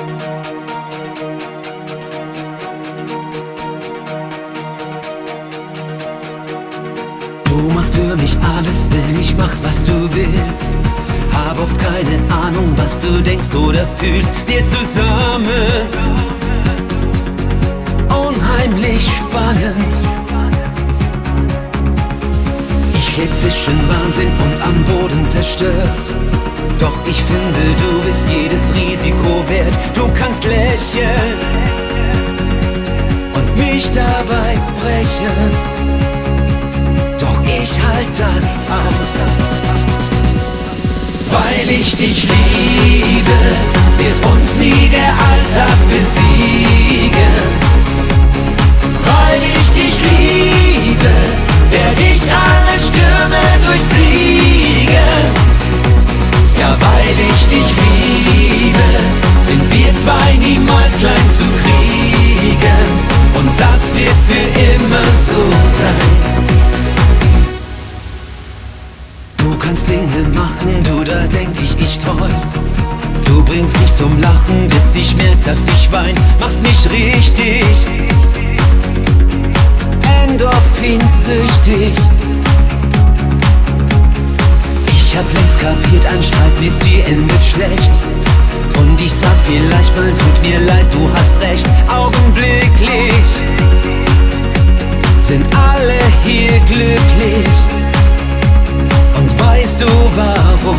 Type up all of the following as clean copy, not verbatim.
Du machst für mich alles, wenn ich mach, was du willst. Hab oft keine Ahnung, was du denkst oder fühlst. Wir zusammen, unheimlich spannend. Ich leb zwischen Wahnsinn und am Boden zerstört. Doch ich finde, du bist jedes Risiko wert. Du kannst lächeln und mich dabei brechen. Doch ich halt das aus. Weil ich dich liebe, wird uns nie der Alltag besiegen. Weil ich dich liebe, werd ich alle Stürme durchfliegen. Ja, weil ich dich liebe, sind wir zwei niemals klein zu kriegen. Und das wird für immer so sein. Du kannst Dinge machen, du, da denk ich träum. Du bringst mich zum Lachen, bis ich merk, dass ich wein. Machst mich richtig endorphinsüchtig. Ich hab längst kapiert, ein Streit mit dir endet schlecht. Und ich sag vielleicht mal, tut mir leid, du hast recht. Augenblicklich sind alle hier glücklich. Und weißt du warum?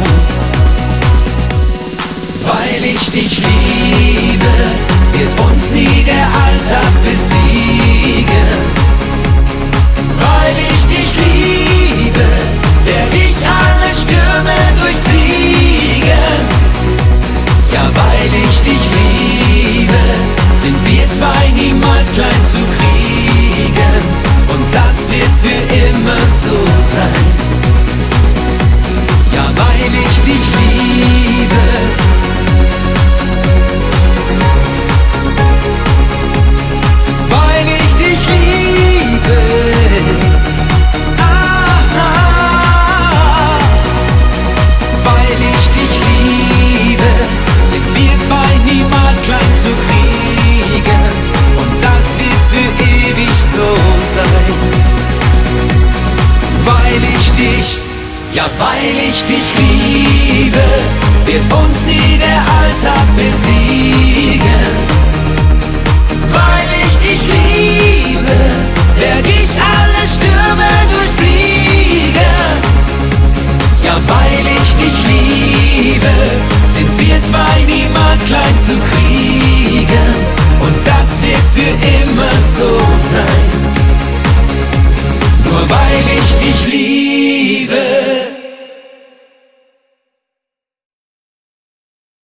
Weil ich dich liebe, wird uns nie der Alltag besiegen.